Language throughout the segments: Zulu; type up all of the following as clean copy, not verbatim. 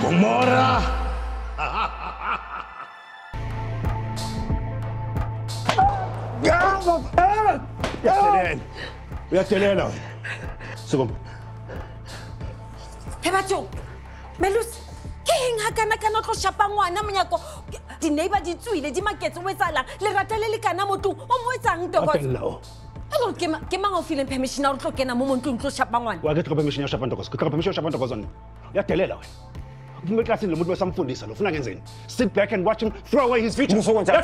Gomora! Uyadelela. Sukuma. Ep113. Melusi. King hakana tlo shapa ngwana monyako. Di neighbor di tsuile di maketse o etsalang. Le ratele le kana motu o mo etsang Ntokozo. Hello, ke mang o feeling permission ya o tlo kena mo montong tlo shapa ngwana. Wa ke tlo permission ya shapa Ntokozo. Ke tlo permission ya shapa Ntokozo. Uyadelela wena. Uphuma eklasini lo muntu wesamfundisa lo ufuna ngenzeni? Sit back and watch him throw away his future.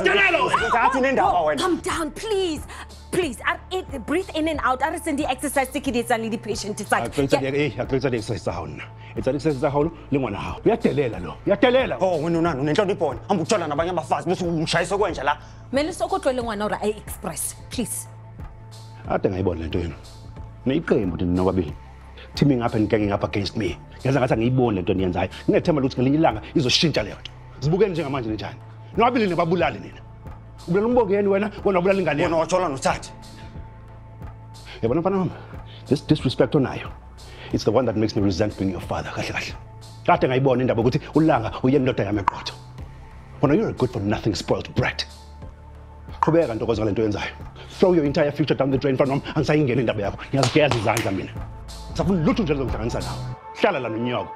Calm down, please. Please, breathe in and out. I send the exercise to kids and the patient to side. It's an exercise hauna. It's an exercise hauna le ngwana hao. Uyadelela lo. Uyadelela. Oh, wena unani unenhlobo ibhona. Hamba utshola nabanye abafazi bese ungishayisa kwenja la. Melusi okotlwele ngwana ora I express, please. Ade ngayibona lento yena. Neyiqembu thina nobabili. Teaming up and ganging up against me. Yaza ngathi ngiyibone lento niyenzayo. Ngethemba ukuthi ngelinye ilanga izoshintsha leyo nto. Zibukeni njengamanje njani. Nobabili nebabulali nina. Ubulala umbongeni wena ubulala ingane yakho. Wena watshola noThathe. Yabona mfana wami. This disrespect onayo. It's the one that makes me resent being your father. Kahle kahle. Kade ngayibona indaba ukuthi ulanga uyendoda yami eqotho. Wena you're a good for nothing spoiled brat. Qhubeka Ntokozo ngalento yenzayo. Throw your entire future down the drain mfana wami. Angisayingena indaba yakho. Ngiyazigeza izandla mina. Safuna lutho nje lokuhlanganisa nawe. Hlala la nonyoko.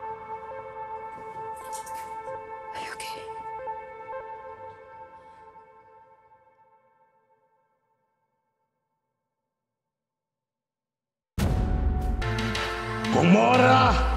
Gomora!